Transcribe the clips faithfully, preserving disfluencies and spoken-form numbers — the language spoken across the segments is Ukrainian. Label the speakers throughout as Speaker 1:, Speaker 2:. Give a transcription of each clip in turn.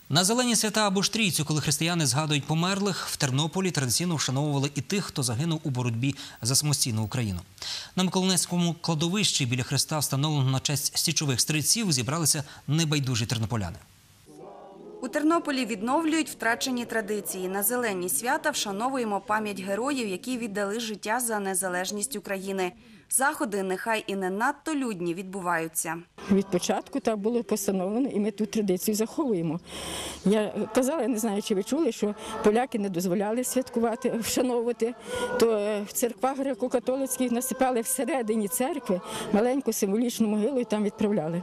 Speaker 1: На Зелені свята або ж Трійцю, коли християни згадують померлих, в Тернополі традиційно вшановували і тих, хто загинув у боротьбі за самостійну Україну. На Миколинецькому кладовищі біля хреста, встановленого на честь січових стрільців, зібралися небайдужі тернополяни.
Speaker 2: У Тернополі відновлюють втрачені традиції. На Зелені свята вшановуємо пам'ять героїв, які віддали життя за незалежність України. Заходи, нехай і не надто людні, відбуваються.
Speaker 3: Від початку так було постановлено, і ми ту традицію заховуємо. Я казала, я не знаю, чи ви чули, що поляки не дозволяли святкувати, вшановувати, то в церквах греко-католицьких насипали всередині церкви маленьку символічну могилу і там відправляли.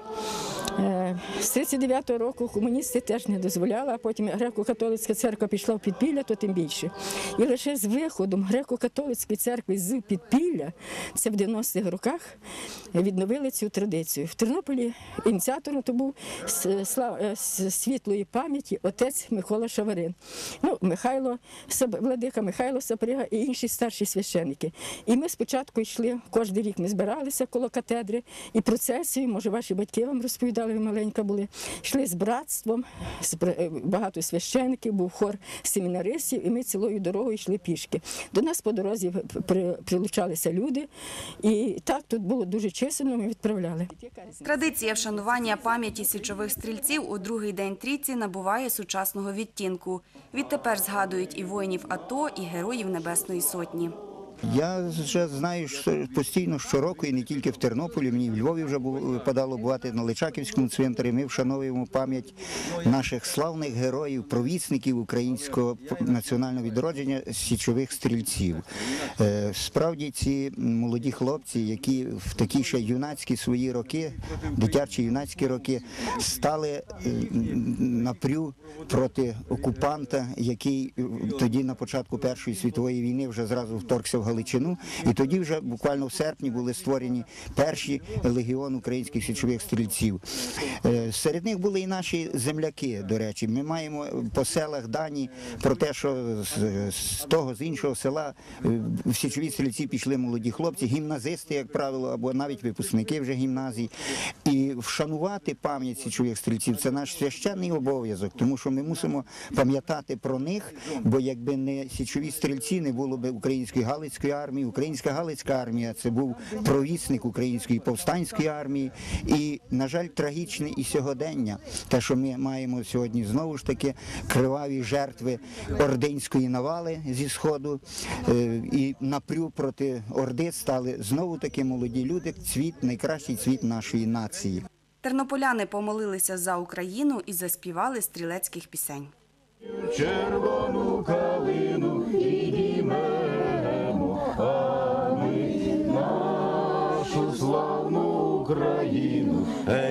Speaker 3: З тридцять дев'ятого року комуністи теж не дозволяли, а потім греко-католицька церква пішла в підпілля, то тим більше. І лише з виходом греко-католицької церкви з підпілля, це в дев'яностих роках, відновили цю традицію. В Тернополі ініціатором то був з світлої пам'яті отець Микола Шаварин. Ну, Михайло, владика Михайло Саприга і інші старші священники. І ми спочатку йшли, кожен рік ми збиралися коло катедри, і процесію, може ваші батьки вам розповідали, ви маленька були, йшли з братством, багато священників, був хор семінаристів, і ми цілою дорогою йшли пішки. До нас по дорозі прилучалися люди, і так тут було дуже чисельно, ми відправляли.
Speaker 2: Традиція вшанування пам'яті січових стрільців у другий день Трійці набуває сучасного відтінку. Відтепер згадують і воїнів АТО, і героїв Небесної Сотні.
Speaker 4: Я вже знаю що постійно щороку, і не тільки в Тернополі, мені в Львові вже випадало бувати на Личаківському цвинтарі. Ми вшановуємо пам'ять наших славних героїв, провісників українського національного відродження, січових стрільців. Справді ці молоді хлопці, які в такі ще юнацькі свої роки, дитячі юнацькі роки, стали напрю проти окупанта, який тоді на початку Першої світової війни вже зразу вторгся в Галичину, і тоді вже буквально в серпні були створені перші легіон українських січових стрільців. Серед них були і наші земляки, до речі. Ми маємо по селах дані про те, що з того, з іншого села в січові стрільці пішли молоді хлопці, гімназисти, як правило, або навіть випускники вже гімназій. І вшанувати пам'ять січових стрільців – це наш священний обов'язок, тому що ми мусимо пам'ятати про них, бо якби не січові стрільці, не було б української Галицької армії. Українська Галицька армія – це був провісник української повстанської армії. І, на жаль, трагічне і сьогодення. Те, що ми маємо сьогодні знову ж таки криваві жертви ординської навали зі Сходу. І напрю проти Орди стали знову таки молоді люди, цвіт, найкращий цвіт нашої нації.
Speaker 2: Тернополяни помолилися за Україну і заспівали стрілецьких пісень.
Speaker 5: Червону калину підіймемо, а ми нашу славну Україну.